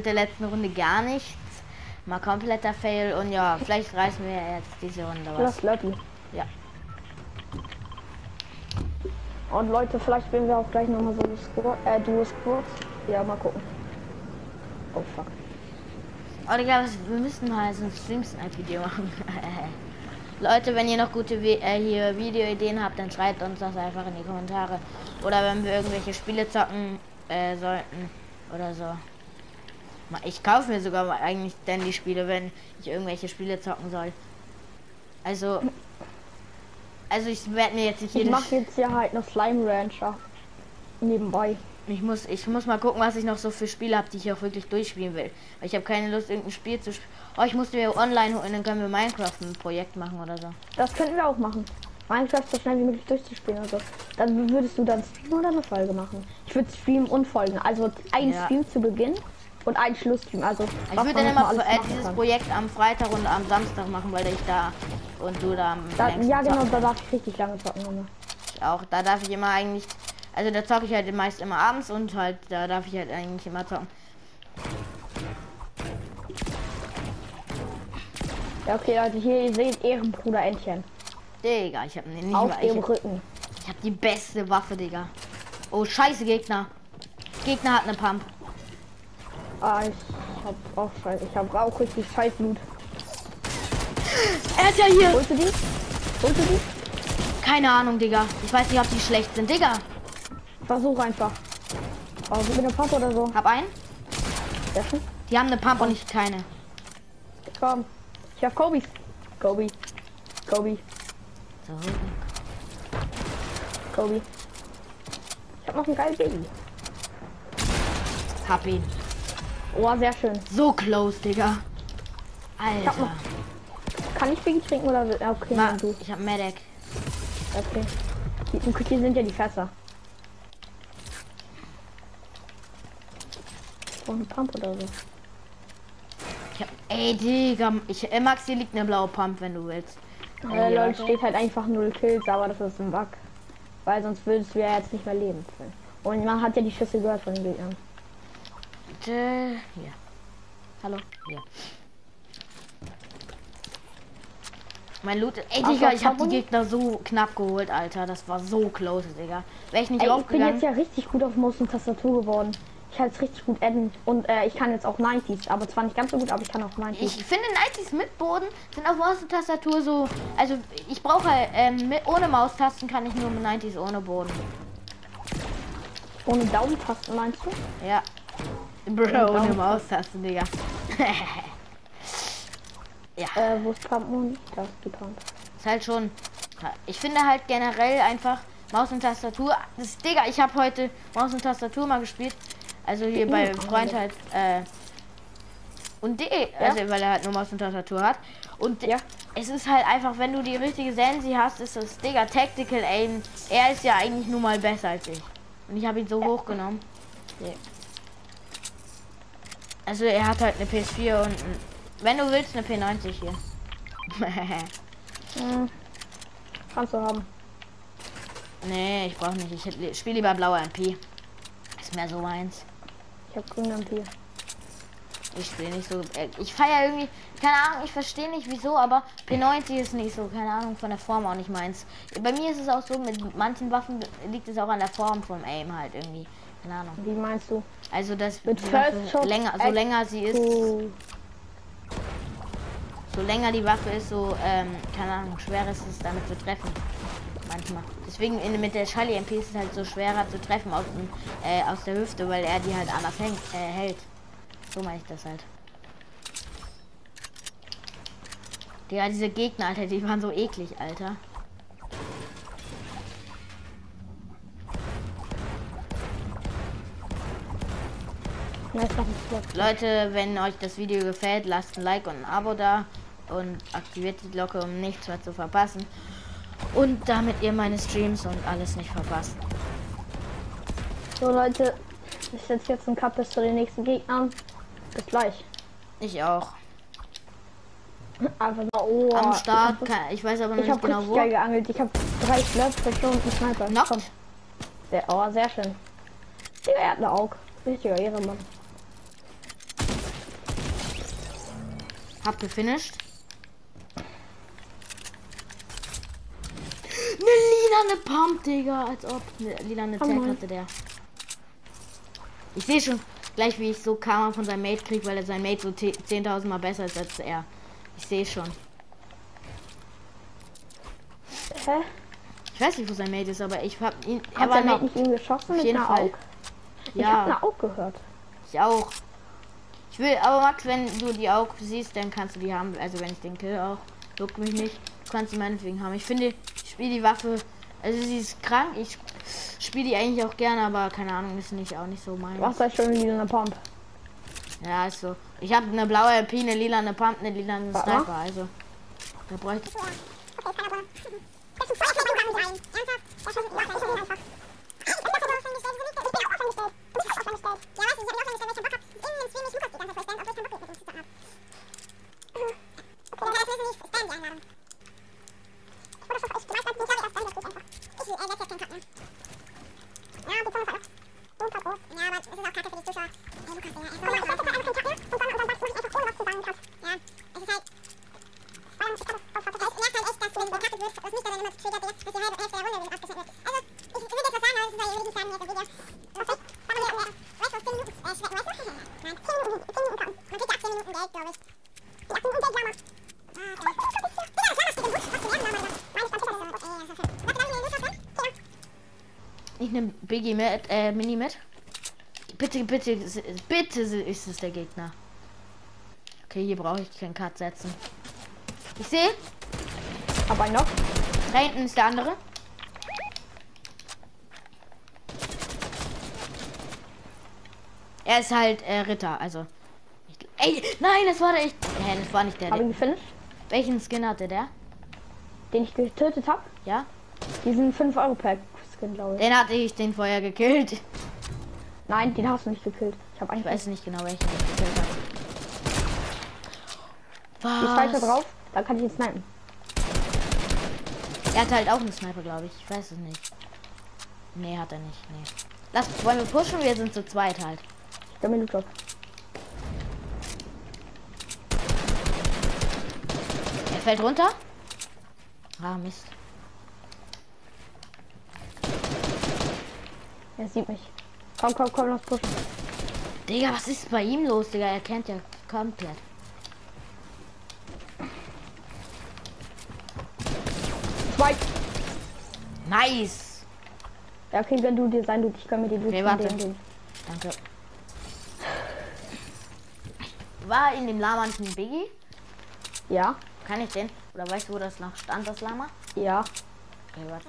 mit der letzten Runde gar nichts. Mal kompletter Fail und ja, vielleicht reißen wir jetzt diese Runde was. Das Lobby. Ja. Und Leute, vielleicht spielen wir auch gleich nochmal so Duo Squads. Ja, mal gucken. Oh fuck. Oh, Digga, wir müssen mal so ein Stream-Snipe-Video machen. Leute, wenn ihr noch gute hier Videoideen habt, dann schreibt uns das einfach in die Kommentare. Oder wenn wir irgendwelche Spiele zocken sollten oder so. Ich kaufe mir sogar eigentlich denn die Spiele, wenn ich irgendwelche Spiele zocken soll. Also ich werde mir jetzt nicht Ich mache jetzt ja halt noch Slime Rancher nebenbei. Ich muss mal gucken, was ich noch so für Spiele habe, die ich auch wirklich durchspielen will. Weil ich habe keine Lust, irgendein Spiel zu spielen. Oh, ich musste mir online holen, dann können wir Minecraft ein Projekt machen oder so. Das könnten wir auch machen. Minecraft so schnell wie möglich durchzuspielen oder so. Dann würdest du dann streamen oder eine Folge machen? Ich würde streamen und folgen. Also ein Stream zu Beginn und ein Schlussstream. Also ich würde dann immer dieses Projekt am Freitag und am Samstag machen, weil ich da und du da am ja genau, da darf ich richtig lange zocken. Auch da darf ich immer eigentlich, also da zocke ich halt meist immer abends und halt da darf ich halt eigentlich immer zocken. Ja okay Leute, hier ihr seht Ehrenbruder Entchen. Digga, ich habe nicht auf dem Rücken. Ich habe die beste Waffe, Digga. Oh scheiße, Gegner. Gegner hat eine Pump. Ah, ich hab auch scheiße. Ich hab auch richtig scheiß Blut. Er ist ja hier. Holst du die? Holst du die? Keine Ahnung, Digga. Ich weiß nicht, ob die schlecht sind, Digga. Versuch einfach. Oh, gib mir eine Pump oder so. Hab einen. Dessen? Die haben eine Pump und ich keine. Komm. Ich hab Kobe. Kobe. Kobe. So. Kobe. Ich hab noch ein geiles Baby. Hab ihn. Oh, sehr schön. So close, Digga. Alter. Kann ich Baby trinken oder okay, du. Ich hab Medic. Okay. Die sind ja die Fässer. Oh, eine Pump oder so. Ey, Digga. Max, hier liegt eine blaue Pump, wenn du willst. Leute, steht halt einfach 0 Kills, aber das ist ein Bug. Weil sonst würdest du ja jetzt nicht mehr leben können. Und man hat ja die Schüsse gehört von den Gegnern. Hier. Hallo. Ja. Mein Loot. Ey, Digga, ich hab die Gegner so knapp geholt, Alter. Das war so close, Digga. Wäre ich nicht ich bin jetzt ja richtig gut auf Maus und Tastatur geworden. Ich kann jetzt richtig gut adden und ich kann jetzt auch 90s, aber zwar nicht ganz so gut, aber ich kann auch 90s. Ich finde 90s mit Boden sind auf Maus und Tastatur so, also ich brauche ohne Maustasten kann ich nur mit 90s ohne Boden. Ohne Daumentasten meinst du? Ja. Bro, ohne Maustasten, Digga. Ja. Wo ist Pump und das ist die Pump. Ist halt schon. Ich finde halt generell einfach Maus und Tastatur. Das Digga, ich habe heute Maus und Tastatur mal gespielt. Also hier bei Freund halt und also weil er halt nur Maus und Tastatur hat. Und es ist halt einfach, wenn du die richtige Sensi hast, ist das Digga Tactical Aim. Er ist ja eigentlich nur mal besser als ich. Und ich habe ihn so hochgenommen. Yeah. Also er hat halt eine PS4 und wenn du willst eine P90 hier. Kannst du haben. Nee, ich brauche nicht. Ich spiele lieber blaue MP. Ist mehr so meins. Ich habe grüne MP. Ich spiele nicht so. Ich feiere irgendwie. Keine Ahnung, ich verstehe nicht wieso, aber P90 ist nicht so. Keine Ahnung, von der Form auch nicht meins. Bei mir ist es auch so, mit manchen Waffen liegt es auch an der Form vom Aim halt irgendwie. Keine Ahnung. Wie meinst du? Also das mit länger, so länger sie ist. So länger die Waffe ist, so, keine Ahnung, schwer ist es damit zu treffen. Manchmal. Deswegen mit der Charlie MP ist es halt so schwerer zu treffen aus der Hüfte, weil er die halt anders hält. So meine ich das halt. Ja, diese Gegner, Alter, die waren so eklig, Alter. Leute, wenn euch das Video gefällt, lasst ein Like und ein Abo da und aktiviert die Glocke, um nichts mehr zu verpassen. Und damit ihr meine Streams und alles nicht verpasst. So Leute, ich setze jetzt einen Cut bis zu den nächsten Gegnern. Bis gleich. Ich auch. Einfach mal am Start. Ich weiß aber noch nicht genau wo. Ich habe geangelt. Ich habe 3 Slurps und einen Sniper. Sehr schön. Er hat eine Aug. Richtiger Ehrenmann. Hab gefinisht. Eine lilane Pump, Digga. Als ob eine lilane Tag hatte der. Ich sehe schon gleich, wie ich so Karma von seinem Mate kriege, weil er sein Mate so 10.000 Mal besser ist als er. Ich sehe schon. Hä? Ich weiß nicht, wo sein Mate ist, aber ich hab ihn. Hat er noch nicht ihn geschossen mit einer Aug? Ich hab eine Aug gehört. Ich auch. Ich will, aber Max, wenn du die Aug siehst, dann kannst du die haben. Also wenn ich den kill auch. Juckt mich nicht. Du kannst sie meinetwegen haben. Ich finde, ich spiele die Waffe. Also sie ist krank. Ich spiele die eigentlich auch gerne, aber keine Ahnung, ist nicht auch nicht so mein. Was ist schon wieder eine Pump? Ja, ist so. Ich habe eine blaue LP, eine lila, eine Pump, eine lila, eine Sniper. Also da bräuchte ich. Ich nehme Biggie mit, Mini mit. Bitte, bitte, bitte ist es der Gegner. Okay, hier brauche ich keinen Cut setzen. Ich sehe. Aber noch. Da hinten ist der andere. Er ist halt Ritter, also. Ey, nein, das war der echt. Das war nicht der. Hab ihn gefinisht. Welchen Skin hatte der? Den ich getötet habe? Ja. Diesen 5-Euro-Pack-Skin, glaube ich. Den hatte ich den vorher gekillt. Nein, den hast du nicht gekillt. Ich weiß nicht genau, welchen ich gekillt habe. Ich weiter drauf, da kann ich ihn snipen. Er hat halt auch einen Sniper, glaube ich. Ich weiß es nicht. Nee, hat er nicht. Nee. Wollen wir pushen? Wir sind zu zweit halt. Der Minute. Er fällt runter. Ah, Mist. Er sieht mich. Komm, komm, komm, lass pushen. Digga, was ist bei ihm los, Digga? Er kennt ja komplett. Zwei. Nice. Ja, okay, wenn du dir sein, ich kann mir die Okay, warte. Danke. War in dem Lama nicht ein Biggie? Ja. Kann ich den? Oder weißt du, wo das noch stand, das Lama? Ja. Okay, warte.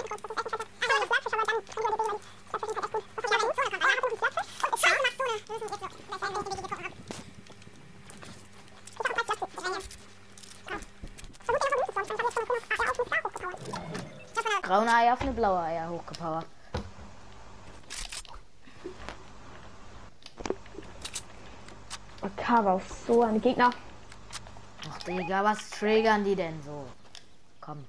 Braune Eier auf eine blaue Eier hochgepowert. Okay, war so ein Gegner. Ach Digga, was triggern die denn so? Komm.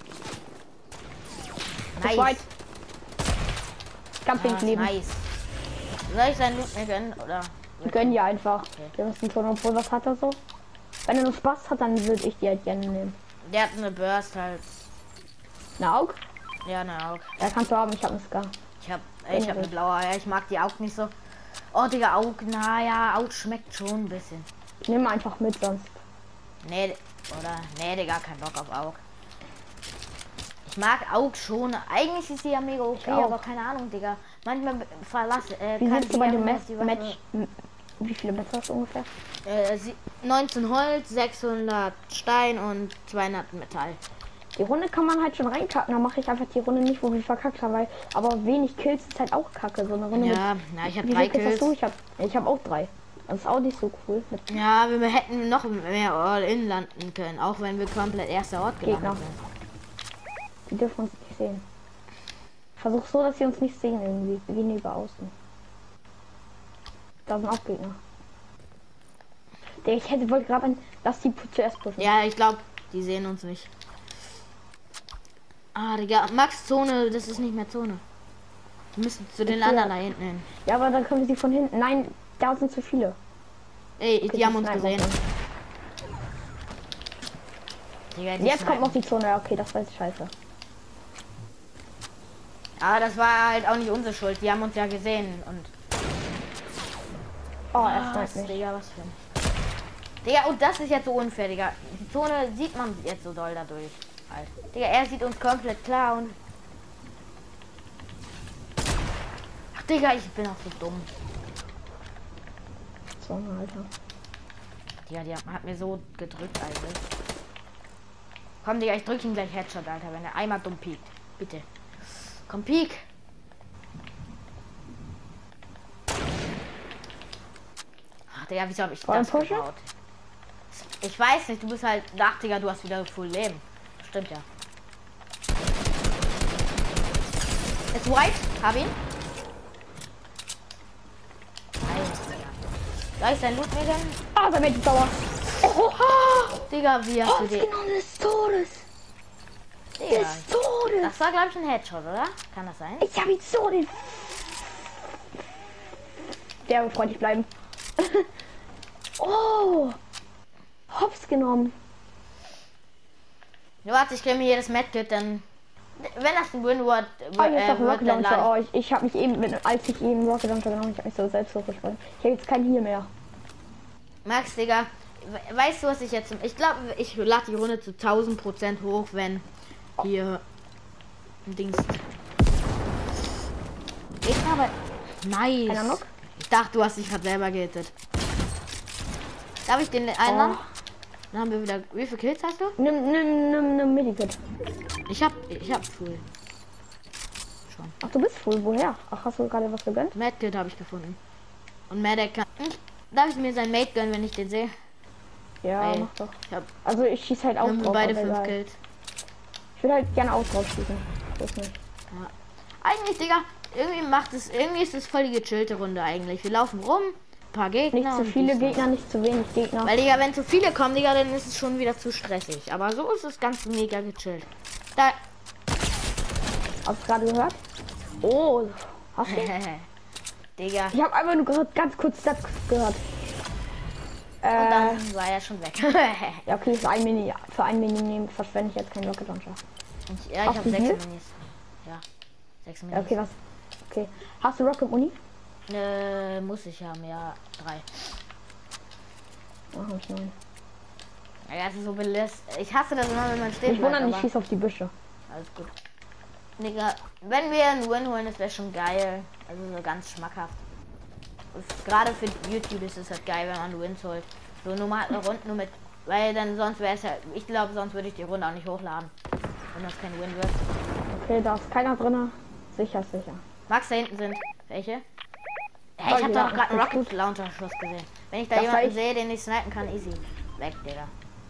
Nice. Ich kann pink leben. Nice. Soll ich sein Loot mir gönnen, oder? Wir gönnen ja einfach. Okay. Wir müssen schon, obwohl was hat er so? Wenn er nur Spaß hat, dann würde ich die halt gerne nehmen. Der hat eine Burst halt. Eine Aug? Ja, eine Aug. Ja, kannst du haben, ich habe eine Scar. Ich hab eine blaue Eier. Ich mag die Aug nicht so. Oh, Digga, Aug, naja, Aug schmeckt schon ein bisschen. Ich nehme einfach mit sonst. Nee, oder? Nee, Digga, kein Bock auf Aug. Ich mag Aug schon. Eigentlich ist sie ja mega okay, aber keine Ahnung, Digga. Manchmal verlasse. Wie sieht du bei dem Match? Wie viele Messer hast du ungefähr? 19 Holz, 600 Stein und 200 Metall. Die Runde kann man halt schon reinkacken. Dann mache ich einfach die Runde nicht, wo wir verkackt haben, weil aber wenig Kills ist halt auch kacke. So eine Runde. Ja, na, ich habe 3 Kills. Ich habe auch 3. Das ist auch nicht so cool. Ja, wir hätten noch mehr All-In landen können, auch wenn wir komplett erster Ort gelandet sind. Die dürfen uns nicht sehen. Versuch so, dass sie uns nicht sehen irgendwie. Wir gehen über außen. Da sind auch Gegner. Ich wollte gerade lass die zuerst pushen. Ja, ich glaube, die sehen uns nicht. Ah, Digga, Max Zone, das ist nicht mehr Zone. Wir müssen zu den anderen da hinten hin. Ja, aber dann können wir sie von hinten. Nein, da sind zu viele. Ey, die haben uns gesehen. Digga, Jetzt kommt noch die Zone. Ja, okay, das war jetzt scheiße. Aber das war halt auch nicht unsere Schuld. Die haben uns ja gesehen und. Oh, er sniped mich. Digga, was für ein. Digga, und das ist jetzt so unfair, Digga. Die Zone sieht man jetzt so doll dadurch. Halt. Digga, er sieht uns komplett klar und. Ach, Digga, ich bin auch so dumm. Zone, Alter. Digga, die hat mir so gedrückt eigentlich. Komm, Digga, ich drück ihn gleich Headshot, Alter, wenn er einmal dumm piekt. Bitte. Komm, piek. Ach, Digga, wieso hab ich das gebaut? Ich weiß nicht, du bist halt. Ach, Digga, du hast wieder full Leben. Stimmt ja. Ist white? Hab ihn. Da ist dein Loot mir denn? Ah, da wird die Dauer. Oh, Digga, wie hast du den? Genau des Todes. Digga. Des Todes. Das war, glaube ich, ein Headshot, oder? Kann das sein? Ich habe ihn so den. Der wird freundlich bleiben. Oh. Hops genommen. Ja, warte, ich kriege mir hier das Medkit, dann. Wenn das ein Win-Word Rocket Launcher. Oh, ich habe mich eben, als ich eben Rocket Launcher genommen, ich habe mich so selbst hochgesprungen. Ich habe jetzt keinen hier mehr. Max, Digga, weißt du, was ich jetzt. Ich glaube, ich lade die Runde zu 1000% hoch, wenn hier ein Dings. Ich habe. Nice. Einer noch? Ich dachte, du hast dich gerade selber gehittet. Darf ich den einen? Dann haben wir wieder. Wie viele Kills hast du? Nimm Medikit. Ich hab full. Schon. Ach, du bist full. Woher? Ach, hast du gerade was gegönnt? Medkit habe ich gefunden. Und Medic kann. Darf ich mir sein Mate gönnen, wenn ich den sehe? Ja, Ey, mach doch. Ich hab, Also ich schieße halt auch haben wir drauf. beide aber 5 egal. Kills. Ich würde halt gerne auch drauf schießen. Das nicht. Ja. Eigentlich, Digga, irgendwie ist es voll die gechillte Runde eigentlich. Wir laufen rum, ein paar Gegner. Nicht zu und viele dies, das. Gegner, nicht zu wenig Gegner. Weil, Digga, wenn zu viele kommen, Digga, dann ist es schon wieder zu stressig. Aber so ist es ganz mega gechillt. Da. Hast du gerade gehört? Oh, hast du? Digga. Ich habe einfach nur gerade ganz kurz das gehört. Und dann war er schon weg. Ja, okay, für ein Mini nehmen verschwende ich jetzt keinen Rocket Launcher. Ich habe 6 hier? Minis. Ja, 6 Minis. Ja, okay, was? Okay. Hast du Rocket Uni? Muss ich haben, ja. 3. Oh, hab ich 9. Ja, das ist so belässt. Ich hasse das immer, wenn man steht. Ich wundere bleibt, mich, aber schieß auf die Büsche. alles gut. Digga, wenn wir einen Win holen, das wäre schon geil. Also so ganz schmackhaft. Gerade für YouTube ist es halt geil, wenn man Wins holt. So normale Runden nur mit. Weil dann sonst wäre es ja. Ich glaube, sonst würde ich die Runde auch nicht hochladen. Wenn das kein Win wird. Okay, da ist keiner drin. Sicher, sicher. Max, da hinten sind. Welche? Hey, Oh, ich habe ja, doch gerade einen ist Rocket gut. Launcher Schuss gesehen. Wenn ich da Das war jemanden ich. sehe, den ich snipen kann, easy. Weg, Digga.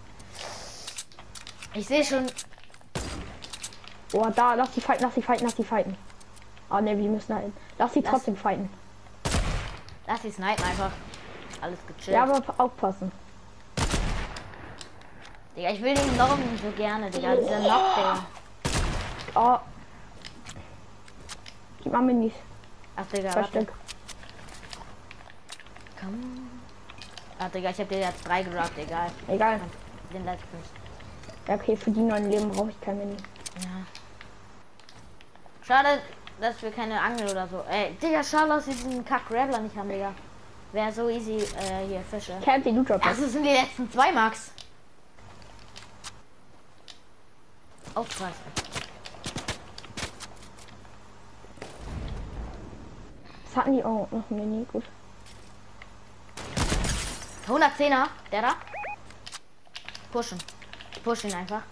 Ich sehe schon. Oh, da, lass die fighten, lass die fighten, lass die fighten. Ah ne, wir müssen halt. Lass die trotzdem fighten. Lass die snipen einfach. Alles gechillt. Ja, aber aufpassen. Digga, ich will den Knochen so gerne, Digga. Dieser Knockdown. Oh. Gib mal Minis. Ach, Digga, 2 warte. Stück. Komm. Ach, Digga, ich hab dir jetzt 3 gedroppt, egal. Egal. Den letzten. Ja, okay, für die 9 Leben brauche ich kein Mini. Ja. Schade, dass wir keine Angel oder so. Ey, Digga, schade, dass wir diesen Kack-Grappler nicht haben, Digga. Wäre so easy, hier Fische. Camp die Loot Drop. Das sind die letzten 2, Max. Aufpassen. Was hatten die? Oh, noch ein Mini, gut. 110er, der da. Pushen. Push ihn einfach.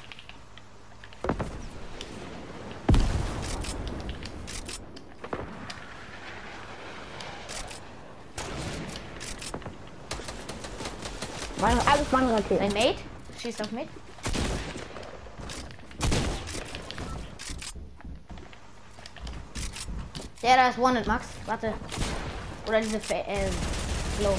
Alles meine Raketen. Dein Mate schießt auf mich. Der da ist Wanted, Max. Warte. Oder diese Flow.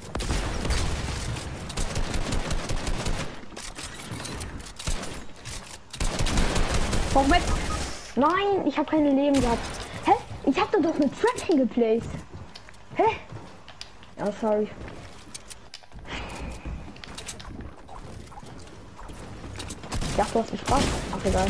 Moment. Nein, ich habe keine Leben gehabt. Hä? Ich habe da doch eine Trap hingeplaced. Hä? Ja, sorry. Ja, du hast einen Spaß. Ach, egal.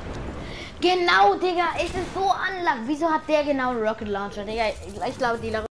Genau, Digga, es ist so anlag. Wieso hat der genau einen Rocket Launcher, Digga? Ich glaube, die